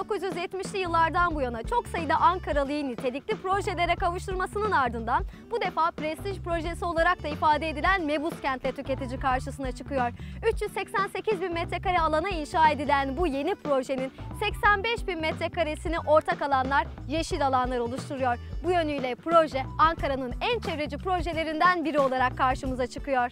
1970'li yıllardan bu yana çok sayıda Ankaralı'yı nitelikli projelere kavuşturmasının ardından bu defa prestij projesi olarak da ifade edilen Mebuskent'te tüketici karşısına çıkıyor. 388 bin metrekare alana inşa edilen bu yeni projenin 85 bin metrekaresini ortak alanlar, yeşil alanlar oluşturuyor. Bu yönüyle proje Ankara'nın en çevreci projelerinden biri olarak karşımıza çıkıyor.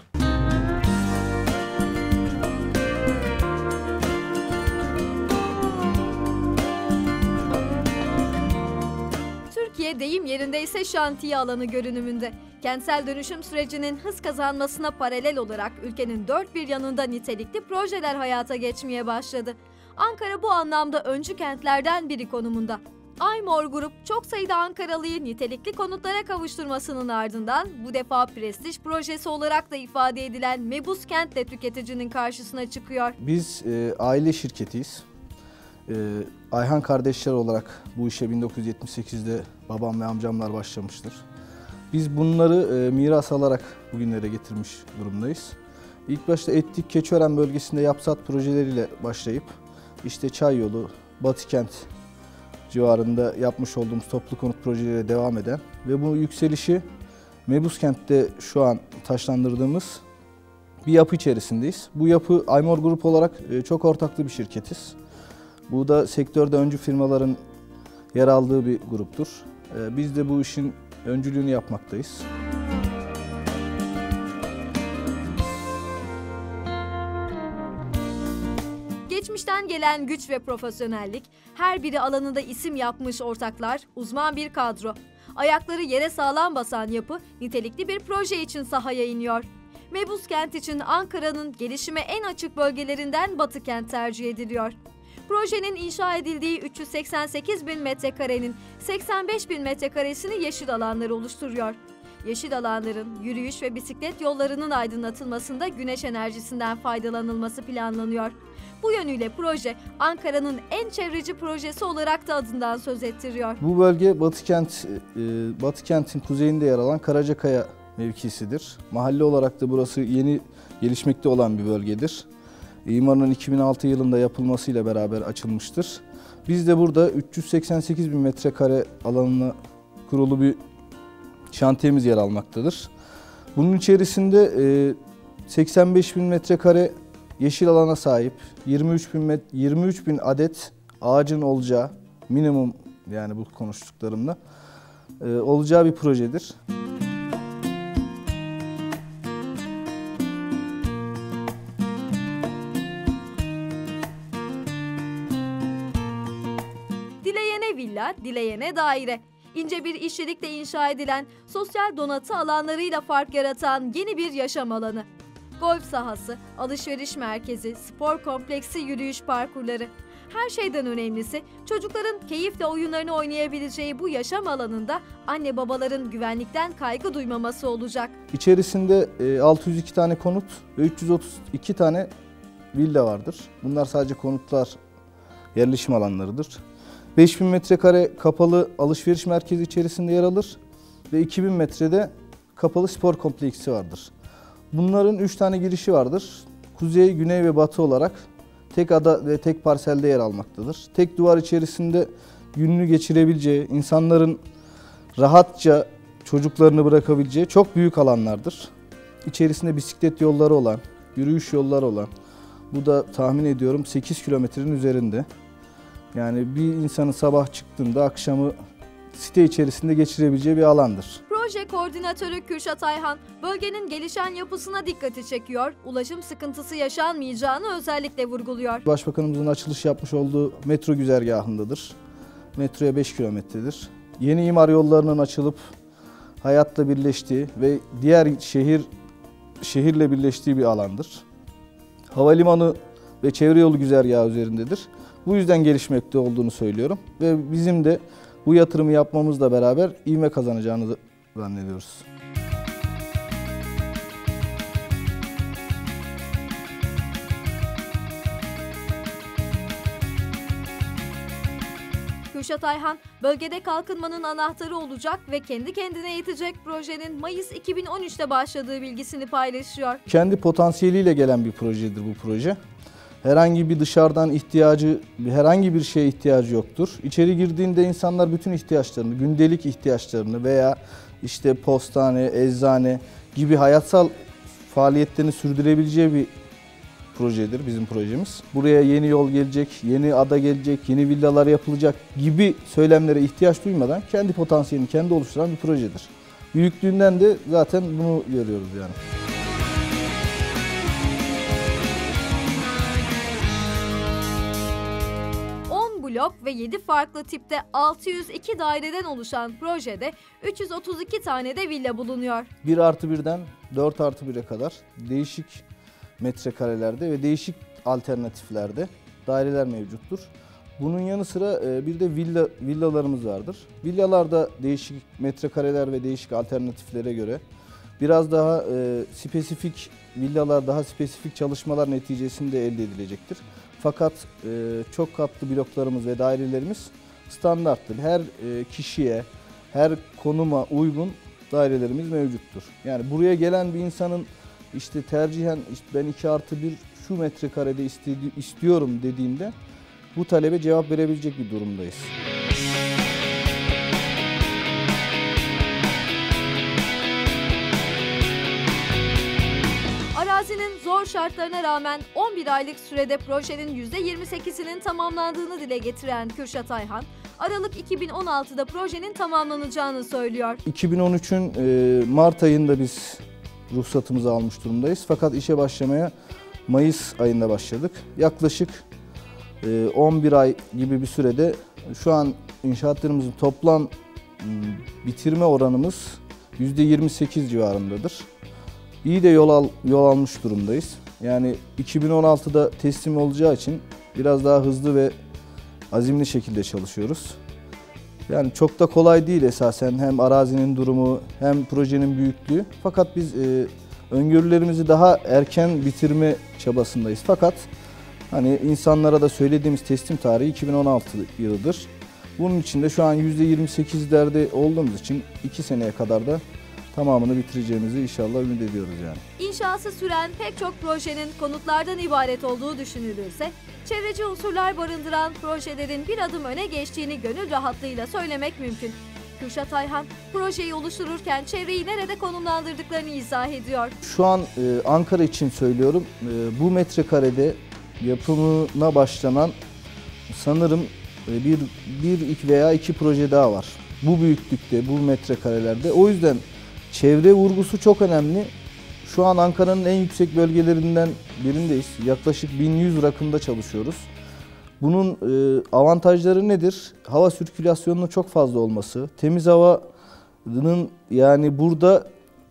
Türkiye deyim yerindeyse şantiye alanı görünümünde. Kentsel dönüşüm sürecinin hız kazanmasına paralel olarak ülkenin dört bir yanında nitelikli projeler hayata geçmeye başladı. Ankara bu anlamda öncü kentlerden biri konumunda. Aymor Grup çok sayıda Ankaralı'yı nitelikli konutlara kavuşturmasının ardından bu defa prestij projesi olarak da ifade edilen Mebuskent'te tüketicinin karşısına çıkıyor. Biz aile şirketiyiz. Ayhan kardeşler olarak bu işe 1978'de babam ve amcamlar başlamıştır. Biz bunları miras alarak bugünlere getirmiş durumdayız. İlk başta Etlik, Keçiören bölgesinde yapsat projeleriyle başlayıp işte Çayyolu, Batıkent civarında yapmış olduğumuz toplu konut projeleriyle devam eden ve bu yükselişi Mebuskent'te şu an taşlandırdığımız bir yapı içerisindeyiz. Bu yapı Aymor Grup olarak çok ortaklı bir şirketiz. Bu da sektörde öncü firmaların yer aldığı bir gruptur. Biz de bu işin öncülüğünü yapmaktayız. Geçmişten gelen güç ve profesyonellik, her biri alanında isim yapmış ortaklar, uzman bir kadro. Ayakları yere sağlam basan yapı, nitelikli bir proje için sahaya iniyor. Mebuskent için Ankara'nın gelişime en açık bölgelerinden Batıkent tercih ediliyor. Projenin inşa edildiği 388 bin metrekarenin 85 bin metrekaresini yeşil alanlar oluşturuyor. Yeşil alanların yürüyüş ve bisiklet yollarının aydınlatılmasında güneş enerjisinden faydalanılması planlanıyor. Bu yönüyle proje Ankara'nın en çevreci projesi olarak da adından söz ettiriyor. Bu bölge Batıkent'in kuzeyinde yer alan Karacakaya mevkisidir. Mahalle olarak da burası yeni gelişmekte olan bir bölgedir. İmarının 2006 yılında yapılmasıyla beraber açılmıştır. Biz de burada 388 bin metrekare alanına kurulu bir şantiyemiz yer almaktadır. Bunun içerisinde 85 bin metrekare yeşil alana sahip 23 bin adet ağacın olacağı minimum, yani bu konuştuklarımda olacağı bir projedir. Dileyene villa, dileyene daire. İnce bir işçilikle inşa edilen, sosyal donatı alanlarıyla fark yaratan yeni bir yaşam alanı. Golf sahası, alışveriş merkezi, spor kompleksi, yürüyüş parkurları. Her şeyden önemlisi çocukların keyifle oyunlarını oynayabileceği bu yaşam alanında anne babaların güvenlikten kaygı duymaması olacak. İçerisinde 602 tane konut ve 332 tane villa vardır. Bunlar sadece konutlar, yerleşim alanlarıdır. 5000 metrekare kapalı alışveriş merkezi içerisinde yer alır ve 2000 metrede kapalı spor kompleksi vardır. Bunların 3 tane girişi vardır. Kuzey, güney ve batı olarak tek ada ve tek parselde yer almaktadır. Tek duvar içerisinde gününü geçirebileceği, insanların rahatça çocuklarını bırakabileceği çok büyük alanlardır. İçerisinde bisiklet yolları olan, yürüyüş yolları olan, bu da tahmin ediyorum 8 kilometrenin üzerinde. Yani bir insanın sabah çıktığında akşamı site içerisinde geçirebileceği bir alandır. Proje koordinatörü Kürşat Ayhan, bölgenin gelişen yapısına dikkati çekiyor, ulaşım sıkıntısı yaşanmayacağını özellikle vurguluyor. Başbakanımızın açılış yapmış olduğu metro güzergahındadır. Metroya 5 kilometredir. Yeni imar yollarının açılıp hayatla birleştiği ve diğer şehirle birleştiği bir alandır. Havalimanı ve çevre yolu güzergahı üzerindedir. Bu yüzden gelişmekte olduğunu söylüyorum ve bizim de bu yatırımı yapmamızla beraber ivme kazanacağını zannediyoruz. Kürşat Ayhan, bölgede kalkınmanın anahtarı olacak ve kendi kendine yetecek projenin Mayıs 2013'te başladığı bilgisini paylaşıyor. Kendi potansiyeliyle gelen bir projedir bu proje. Herhangi bir dışarıdan herhangi bir şeye ihtiyacı yoktur. İçeri girdiğinde insanlar bütün ihtiyaçlarını, gündelik ihtiyaçlarını veya işte postane, eczane gibi hayatsal faaliyetlerini sürdürebileceği bir projedir bizim projemiz. Buraya yeni yol gelecek, yeni ada gelecek, yeni villalar yapılacak gibi söylemlere ihtiyaç duymadan kendi potansiyelini kendi oluşturan bir projedir. Büyüklüğünden de zaten bunu görüyoruz yani. Blok ve 7 farklı tipte 602 daireden oluşan projede 332 tane de villa bulunuyor. 1+1'den 4+1'e kadar değişik metrekarelerde ve değişik alternatiflerde daireler mevcuttur. Bunun yanı sıra bir de villalarımız vardır. Villalarda değişik metrekareler ve değişik alternatiflere göre biraz daha spesifik villalar, daha spesifik çalışmalar neticesinde elde edilecektir. Fakat çok katlı bloklarımız ve dairelerimiz standarttır. Her kişiye, her konuma uygun dairelerimiz mevcuttur. Yani buraya gelen bir insanın işte tercihen işte ben 2+1 şu metrekarede istiyorum dediğinde bu talebe cevap verebilecek bir durumdayız. Arazinin zor şartlarına rağmen 11 aylık sürede projenin %28'inin tamamlandığını dile getiren Kürşat Ayhan, Aralık 2016'da projenin tamamlanacağını söylüyor. 2013'ün Mart ayında biz ruhsatımızı almış durumdayız. Fakat işe başlamaya Mayıs ayında başladık. Yaklaşık 11 ay gibi bir sürede şu an inşaatlarımızın toplam bitirme oranımız %28 civarındadır. İyi de yol almış durumdayız. Yani 2016'da teslim olacağı için biraz daha hızlı ve azimli şekilde çalışıyoruz. Yani çok da kolay değil esasen hem arazinin durumu hem projenin büyüklüğü. Fakat biz öngörülerimizi daha erken bitirme çabasındayız. Fakat hani insanlara da söylediğimiz teslim tarihi 2016 yılıdır. Bunun için de şu an %28'lerde olduğumuz için 2 seneye kadar da tamamını bitireceğimizi inşallah ümit ediyoruz yani. İnşası süren pek çok projenin konutlardan ibaret olduğu düşünülürse, çevreci unsurlar barındıran projelerin bir adım öne geçtiğini gönül rahatlığıyla söylemek mümkün. Kürşat Ayhan, projeyi oluştururken çevreyi nerede konumlandırdıklarını izah ediyor. Şu an Ankara için söylüyorum, bu metrekarede yapımına başlanan sanırım bir veya iki proje daha var. Bu büyüklükte, bu metrekarelerde. O yüzden çevre vurgusu çok önemli. Şu an Ankara'nın en yüksek bölgelerinden birindeyiz. Yaklaşık 1100 rakımda çalışıyoruz. Bunun avantajları nedir? Hava sirkülasyonunun çok fazla olması, temiz havanın yani burada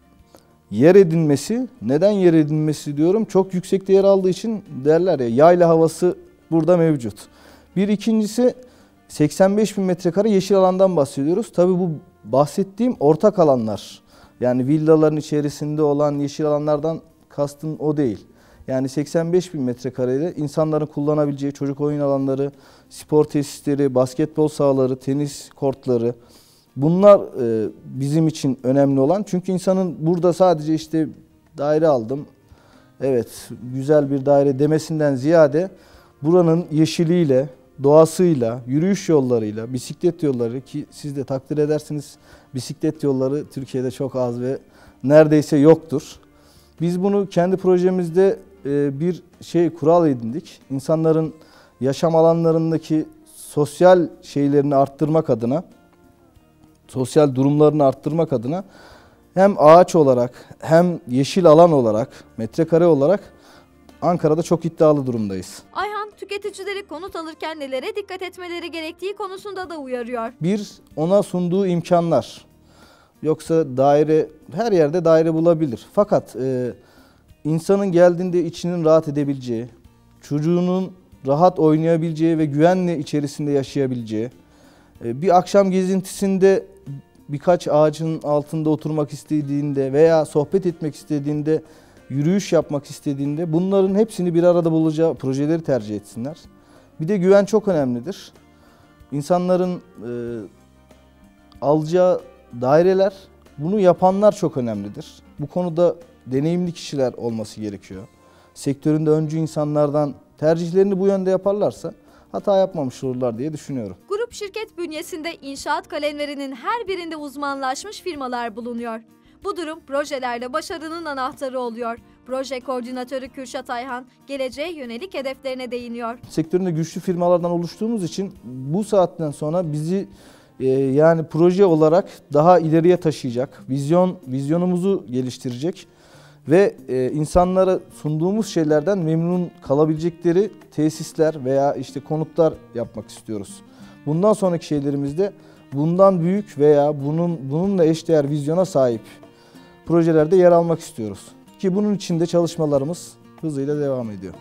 yer edinmesi. Neden yer edinmesi diyorum? Çok yüksekte yer aldığı için derler ya, yayla havası burada mevcut. Bir ikincisi 85.000 metrekare yeşil alandan bahsediyoruz. Tabii bu bahsettiğim ortak alanlar. Yani villaların içerisinde olan yeşil alanlardan kastım o değil. Yani 85.000 metrekarede insanların kullanabileceği çocuk oyun alanları, spor tesisleri, basketbol sahaları, tenis kortları. Bunlar bizim için önemli olan. Çünkü insanın burada sadece işte daire aldım, evet güzel bir daire demesinden ziyade buranın yeşiliyle, doğasıyla, yürüyüş yollarıyla, bisiklet yolları ki siz de takdir edersiniz bisiklet yolları Türkiye'de çok az ve neredeyse yoktur. Biz bunu kendi projemizde bir kural edindik. İnsanların yaşam alanlarındaki sosyal şeylerini arttırmak adına, sosyal durumlarını arttırmak adına hem ağaç olarak hem yeşil alan olarak, metrekare olarak Ankara'da çok iddialı durumdayız. Ayhan, tüketicileri konut alırken nelere dikkat etmeleri gerektiği konusunda da uyarıyor. Bir, ona sunduğu imkanlar. Yoksa daire, her yerde daire bulabilir. Fakat insanın geldiğinde içinin rahat edebileceği, çocuğunun rahat oynayabileceği ve güvenle içerisinde yaşayabileceği, bir akşam gezintisinde birkaç ağacın altında oturmak istediğinde veya sohbet etmek istediğinde, yürüyüş yapmak istediğinde bunların hepsini bir arada bulacağı projeleri tercih etsinler. Bir de güven çok önemlidir. İnsanların alacağı daireler, bunu yapanlar çok önemlidir. Bu konuda deneyimli kişiler olması gerekiyor. Sektöründe öncü insanlardan tercihlerini bu yönde yaparlarsa hata yapmamış olurlar diye düşünüyorum. Grup şirket bünyesinde inşaat kalemlerinin her birinde uzmanlaşmış firmalar bulunuyor. Bu durum projelerde başarının anahtarı oluyor. Proje koordinatörü Kürşat Ayhan, geleceğe yönelik hedeflerine değiniyor. Sektöründe güçlü firmalardan oluştuğumuz için bu saatten sonra bizi yani proje olarak daha ileriye taşıyacak, vizyonumuzu geliştirecek ve insanlara sunduğumuz şeylerden memnun kalabilecekleri tesisler veya işte konutlar yapmak istiyoruz. Bundan sonraki şeylerimizde bundan büyük veya bununla eşdeğer vizyona sahip projelerde yer almak istiyoruz. Ki bunun için de çalışmalarımız hızıyla devam ediyor.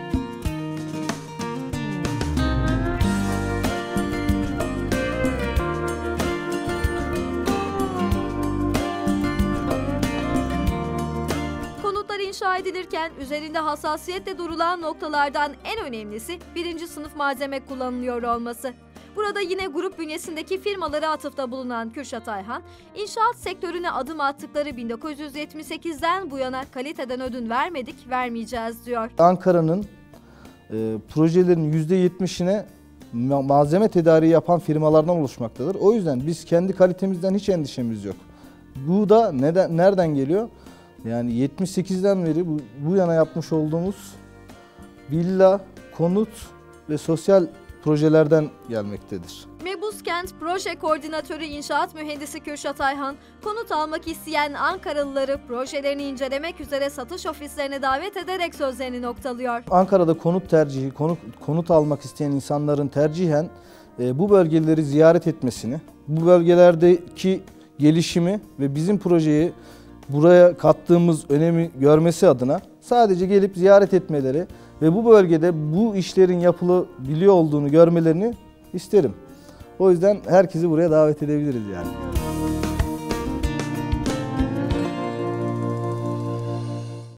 Konutlar inşa edilirken üzerinde hassasiyetle durulan noktalardan en önemlisi birinci sınıf malzeme kullanılıyor olması. Burada yine grup bünyesindeki firmalara atıfta bulunan Kürşat Ayhan, inşaat sektörüne adım attıkları 1978'den bu yana kaliteden ödün vermedik, vermeyeceğiz diyor. Ankara'nın projelerin %70'ine malzeme tedariği yapan firmalardan oluşmaktadır. O yüzden biz kendi kalitemizden hiç endişemiz yok. Bu da nereden geliyor? Yani 78'den beri bu yana yapmış olduğumuz villa, konut ve sosyal projelerden gelmektedir. Mebuskent Proje Koordinatörü İnşaat Mühendisi Kürşat Ayhan, konut almak isteyen Ankaralıları projelerini incelemek üzere satış ofislerine davet ederek sözlerini noktalıyor. Ankara'da konut tercihi, konut almak isteyen insanların tercihen bu bölgeleri ziyaret etmesini, bu bölgelerdeki gelişimi ve bizim projeyi buraya kattığımız önemi görmesi adına sadece gelip ziyaret etmeleri ve bu bölgede bu işlerin yapılabiliyor olduğunu görmelerini isterim. O yüzden herkesi buraya davet edebiliriz yani.